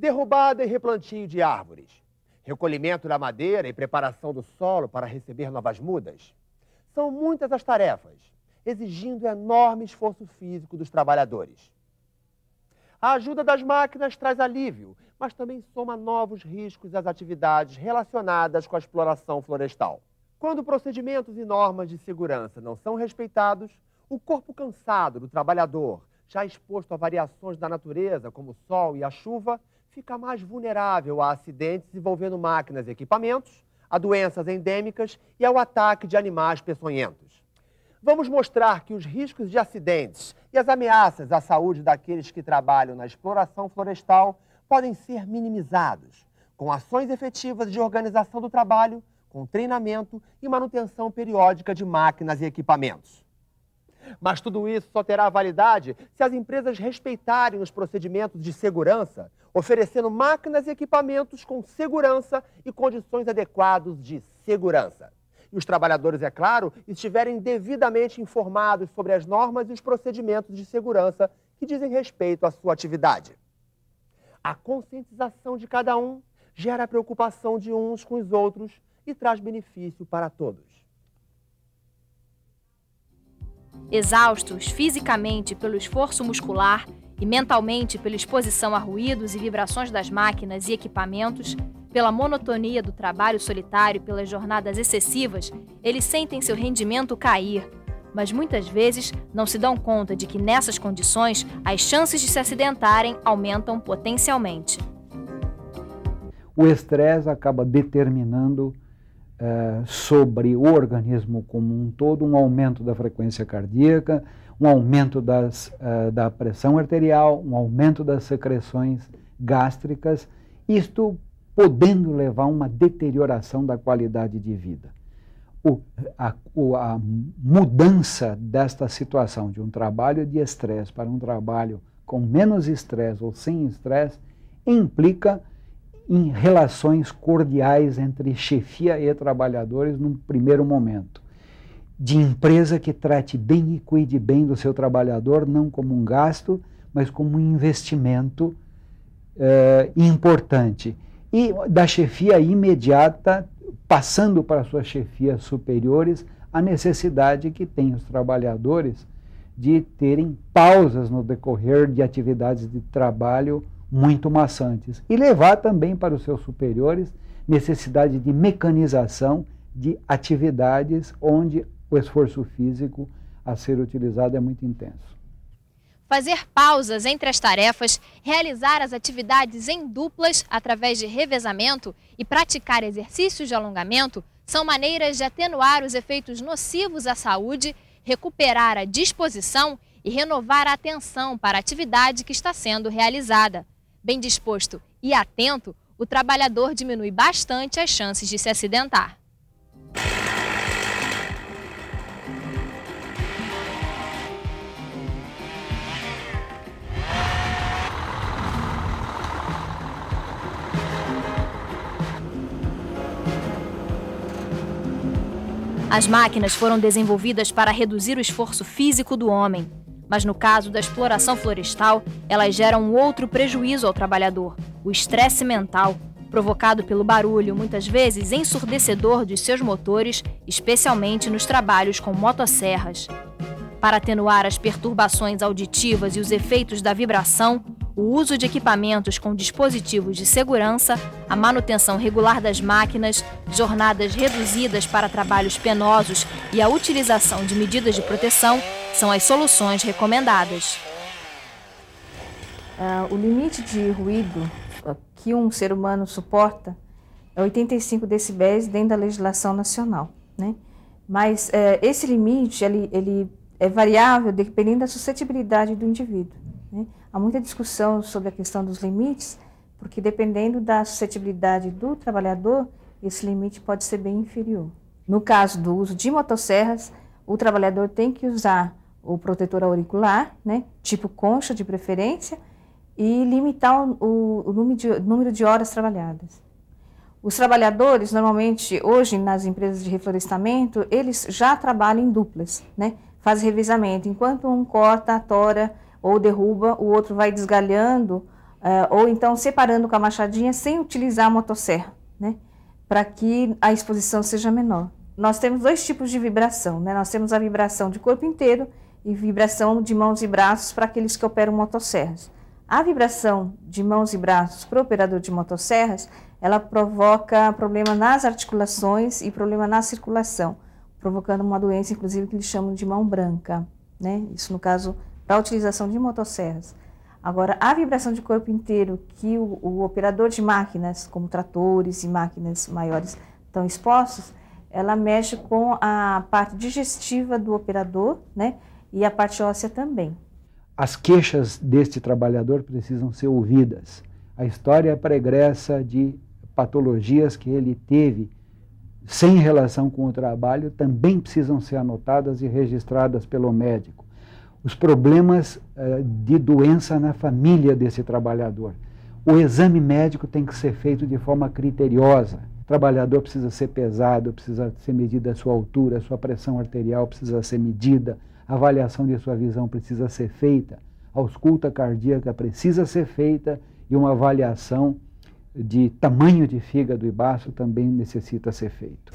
Derrubada e replantio de árvores, recolhimento da madeira e preparação do solo para receber novas mudas. São muitas as tarefas, exigindo enorme esforço físico dos trabalhadores. A ajuda das máquinas traz alívio, mas também soma novos riscos às atividades relacionadas com a exploração florestal. Quando procedimentos e normas de segurança não são respeitados, o corpo cansado do trabalhador, já exposto a variações da natureza, como o sol e a chuva, fica mais vulnerável a acidentes envolvendo máquinas e equipamentos, a doenças endêmicas e ao ataque de animais peçonhentos. Vamos mostrar que os riscos de acidentes e as ameaças à saúde daqueles que trabalham na exploração florestal podem ser minimizados, com ações efetivas de organização do trabalho, com treinamento e manutenção periódica de máquinas e equipamentos. Mas tudo isso só terá validade se as empresas respeitarem os procedimentos de segurança, oferecendo máquinas e equipamentos com segurança e condições adequadas de segurança. E os trabalhadores, é claro, estiverem devidamente informados sobre as normas e os procedimentos de segurança que dizem respeito à sua atividade. A conscientização de cada um gera a preocupação de uns com os outros e traz benefício para todos. Exaustos fisicamente pelo esforço muscular e mentalmente pela exposição a ruídos e vibrações das máquinas e equipamentos, pela monotonia do trabalho solitário e pelas jornadas excessivas, eles sentem seu rendimento cair, mas muitas vezes não se dão conta de que nessas condições as chances de se acidentarem aumentam potencialmente. O estresse acaba determinando sobre o organismo como um todo um aumento da frequência cardíaca, um aumento da pressão arterial, um aumento das secreções gástricas, isto podendo levar a uma deterioração da qualidade de vida. A mudança desta situação de um trabalho de estresse para um trabalho com menos estresse ou sem estresse implica em relações cordiais entre chefia e trabalhadores num primeiro momento. De empresa que trate bem e cuide bem do seu trabalhador, não como um gasto, mas como um investimento importante. E da chefia imediata, passando para suas chefias superiores, a necessidade que têm os trabalhadores de terem pausas no decorrer de atividades de trabalho muito maçantes. E levar também para os seus superiores necessidade de mecanização de atividades onde o esforço físico a ser utilizado é muito intenso. Fazer pausas entre as tarefas, realizar as atividades em duplas através de revezamento e praticar exercícios de alongamento são maneiras de atenuar os efeitos nocivos à saúde, recuperar a disposição e renovar a atenção para a atividade que está sendo realizada. Bem disposto e atento, o trabalhador diminui bastante as chances de se acidentar. As máquinas foram desenvolvidas para reduzir o esforço físico do homem. Mas no caso da exploração florestal, elas geram um outro prejuízo ao trabalhador, o estresse mental, provocado pelo barulho, muitas vezes ensurdecedor dos seus motores, especialmente nos trabalhos com motosserras. Para atenuar as perturbações auditivas e os efeitos da vibração, o uso de equipamentos com dispositivos de segurança, a manutenção regular das máquinas, jornadas reduzidas para trabalhos penosos e a utilização de medidas de proteção são as soluções recomendadas. O limite de ruído que um ser humano suporta é 85 decibéis dentro da legislação nacional, né? Mas esse limite ele é variável dependendo da suscetibilidade do indivíduo, né? Há muita discussão sobre a questão dos limites, porque dependendo da suscetibilidade do trabalhador, esse limite pode ser bem inferior. No caso do uso de motosserras, o trabalhador tem que usar o protetor auricular, né, tipo concha de preferência, e limitar o número de horas trabalhadas. Os trabalhadores, normalmente, hoje, nas empresas de reflorestamento, eles já trabalham em duplas, né, fazem revezamento. Enquanto um corta, tora ou derruba, o outro vai desgalhando ou então separando com a machadinha sem utilizar a motosserra, né? Para que a exposição seja menor. Nós temos dois tipos de vibração, né? Nós temos a vibração de corpo inteiro e vibração de mãos e braços para aqueles que operam motosserras. A vibração de mãos e braços para o operador de motosserras, ela provoca problema nas articulações e problema na circulação, provocando uma doença, inclusive, que eles chamam de mão branca, né? Isso, no caso, para a utilização de motosserras. Agora, a vibração de corpo inteiro que o operador de máquinas, como tratores e máquinas maiores, estão expostos, ela mexe com a parte digestiva do operador, né? E a parte óssea também. As queixas deste trabalhador precisam ser ouvidas. A história pregressa de patologias que ele teve sem relação com o trabalho também precisam ser anotadas e registradas pelo médico. Os problemas de doença na família desse trabalhador. O exame médico tem que ser feito de forma criteriosa. O trabalhador precisa ser pesado, precisa ser medida a sua altura, a sua pressão arterial precisa ser medida, a avaliação de sua visão precisa ser feita, a ausculta cardíaca precisa ser feita e uma avaliação de tamanho de fígado e baço também necessita ser feito.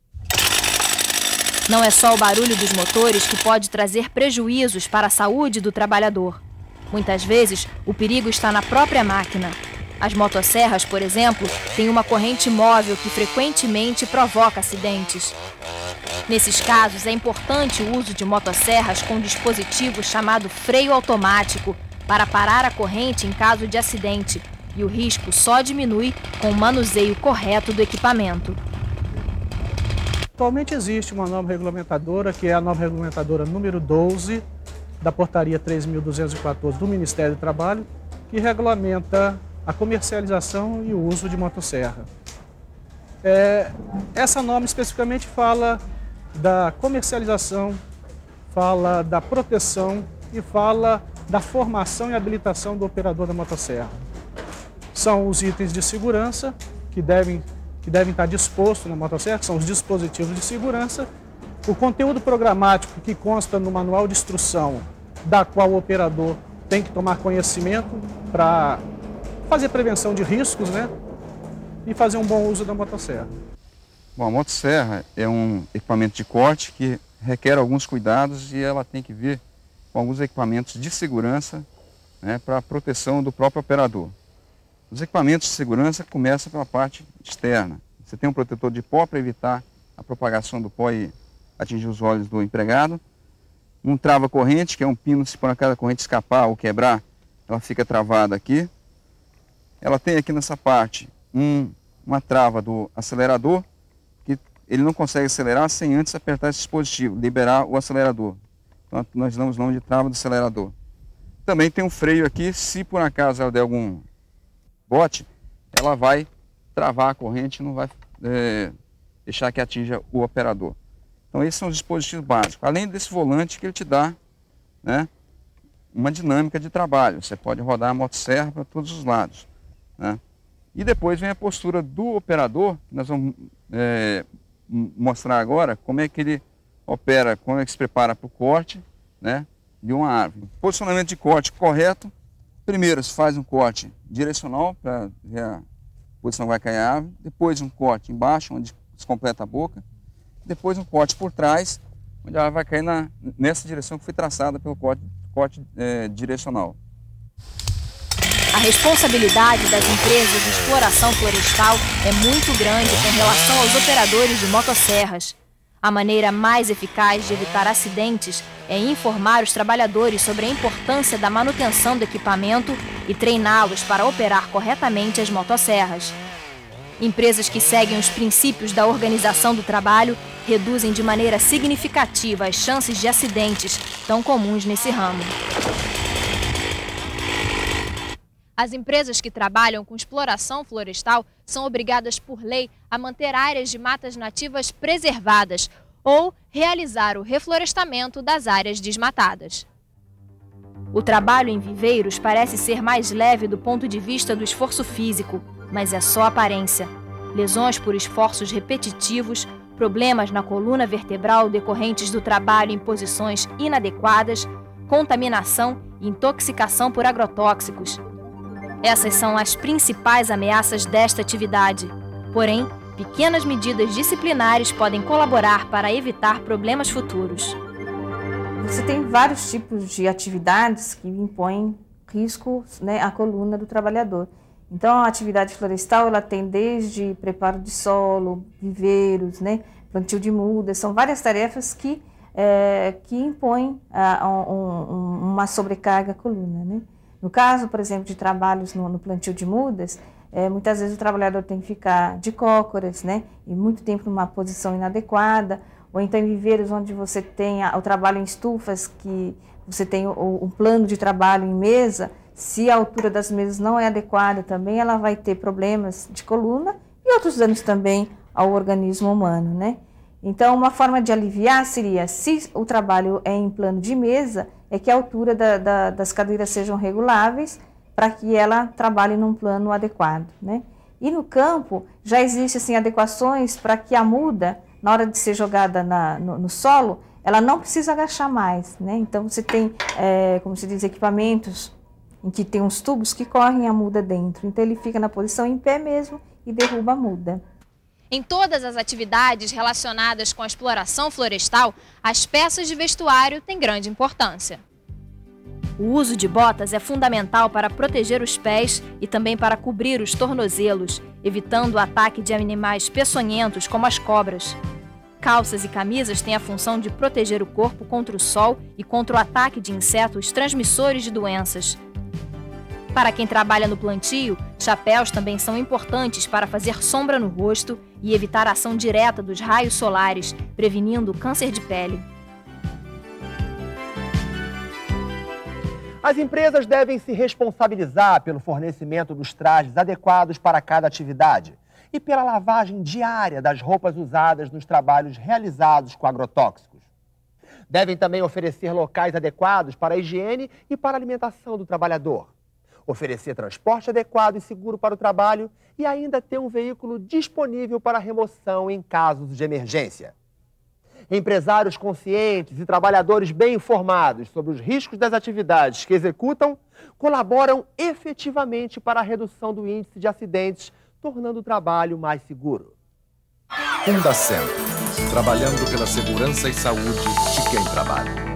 Não é só o barulho dos motores que pode trazer prejuízos para a saúde do trabalhador. Muitas vezes, o perigo está na própria máquina. As motosserras, por exemplo, têm uma corrente móvel que frequentemente provoca acidentes. Nesses casos, é importante o uso de motosserras com dispositivo chamado freio automático para parar a corrente em caso de acidente, e o risco só diminui com o manuseio correto do equipamento. Atualmente existe uma norma regulamentadora, que é a norma regulamentadora número 12 da portaria 3.214 do Ministério do Trabalho, que regulamenta a comercialização e o uso de motosserra. Essa norma especificamente fala da comercialização, fala da proteção e fala da formação e habilitação do operador da motosserra. São os itens de segurança que devem estar dispostos na motosserra, que são os dispositivos de segurança, o conteúdo programático que consta no manual de instrução, da qual o operador tem que tomar conhecimento para fazer prevenção de riscos, né? E fazer um bom uso da motosserra. Bom, a motosserra é um equipamento de corte que requer alguns cuidados e ela tem que vir com alguns equipamentos de segurança, né, para a proteção do próprio operador. Os equipamentos de segurança começam pela parte externa. Você tem um protetor de pó para evitar a propagação do pó e atingir os olhos do empregado. Um trava-corrente, que é um pino, se por acaso a corrente escapar ou quebrar, ela fica travada aqui. Ela tem aqui nessa parte uma trava do acelerador, que ele não consegue acelerar sem antes apertar esse dispositivo, liberar o acelerador. Então nós damos o nome de trava do acelerador. Também tem um freio aqui, se por acaso ela der algum bote, ela vai travar a corrente e não vai deixar que atinja o operador. Então esses são os dispositivos básicos. Além desse volante que ele te dá, né, uma dinâmica de trabalho. Você pode rodar a motosserra para todos os lados, né? E depois vem a postura do operador, que nós vamos mostrar agora como é que ele opera, como é que se prepara para o corte, né, de uma árvore. Posicionamento de corte correto. Primeiro se faz um corte direcional para ver a posição que vai cair a árvore. Depois um corte embaixo, onde se completa a boca. Depois um corte por trás, onde ela vai cair nessa direção que foi traçada pelo corte direcional. A responsabilidade das empresas de exploração florestal é muito grande com relação aos operadores de motosserras. A maneira mais eficaz de evitar acidentes é informar os trabalhadores sobre a importância da manutenção do equipamento e treiná-los para operar corretamente as motosserras. Empresas que seguem os princípios da organização do trabalho reduzem de maneira significativa as chances de acidentes tão comuns nesse ramo. As empresas que trabalham com exploração florestal são obrigadas por lei a manter áreas de matas nativas preservadas ou realizar o reflorestamento das áreas desmatadas. O trabalho em viveiros parece ser mais leve do ponto de vista do esforço físico, mas é só aparência. Lesões por esforços repetitivos, problemas na coluna vertebral decorrentes do trabalho em posições inadequadas, contaminação e intoxicação por agrotóxicos. Essas são as principais ameaças desta atividade. Porém, pequenas medidas disciplinares podem colaborar para evitar problemas futuros. Você tem vários tipos de atividades que impõem riscos, né, à coluna do trabalhador. Então, a atividade florestal, ela tem desde preparo de solo, viveiros, né, plantio de mudas, são várias tarefas que impõem uma sobrecarga à coluna, né. No caso, por exemplo, de trabalhos no plantio de mudas, muitas vezes o trabalhador tem que ficar de cócoras, né, e muito tempo numa posição inadequada, ou então em viveiros onde você tem o trabalho em estufas, que você tem o plano de trabalho em mesa, se a altura das mesas não é adequada também, ela vai ter problemas de coluna e outros danos também ao organismo humano, né? Então, uma forma de aliviar seria, se o trabalho é em plano de mesa, é que a altura das cadeiras sejam reguláveis para que ela trabalhe num plano adequado, né? E no campo, já existem assim, adequações para que a muda, na hora de ser jogada no solo, ela não precisa agachar mais, né? Então, você tem, como se diz, equipamentos em que tem uns tubos que correm a muda dentro. Então, ele fica na posição em pé mesmo e derruba a muda. Em todas as atividades relacionadas com a exploração florestal, as peças de vestuário têm grande importância. O uso de botas é fundamental para proteger os pés e também para cobrir os tornozelos, evitando o ataque de animais peçonhentos como as cobras. Calças e camisas têm a função de proteger o corpo contra o sol e contra o ataque de insetos transmissores de doenças. Para quem trabalha no plantio, chapéus também são importantes para fazer sombra no rosto e evitar a ação direta dos raios solares, prevenindo o câncer de pele. As empresas devem se responsabilizar pelo fornecimento dos trajes adequados para cada atividade e pela lavagem diária das roupas usadas nos trabalhos realizados com agrotóxicos. Devem também oferecer locais adequados para a higiene e para a alimentação do trabalhador. Oferecer transporte adequado e seguro para o trabalho e ainda ter um veículo disponível para remoção em casos de emergência. Empresários conscientes e trabalhadores bem informados sobre os riscos das atividades que executam colaboram efetivamente para a redução do índice de acidentes, tornando o trabalho mais seguro. Fundacentro, trabalhando pela segurança e saúde de quem trabalha.